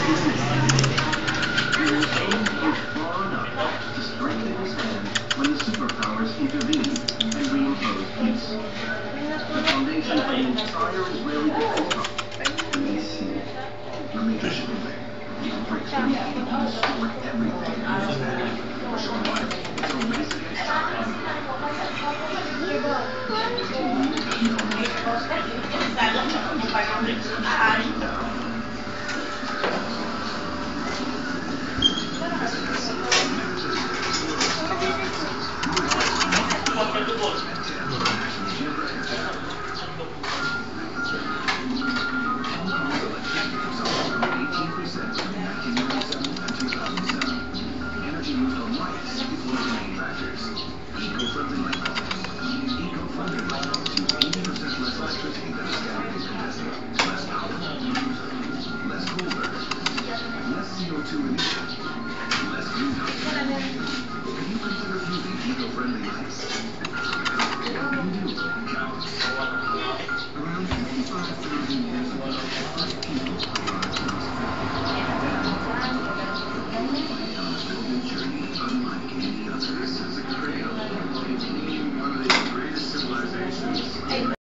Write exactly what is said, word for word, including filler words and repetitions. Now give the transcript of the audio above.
far enough to strengthen his hand when the superpowers intervened and reimposed peace. The foundation for the entire Israeli defense company. Ici, le major shipping lane. You can break through and destroy everything. Showing why it's a race against time. eighteen percent in nineteen ninety-seven and two thousand seven. Energy used on lights is one of the main factors. Eco-friendly light bulbs. Eco-friendly light bulbs use eighty percent less electricity than a standard incandescent. Less power, less cool burn, less C O two emission, less greenhouse gas emissions.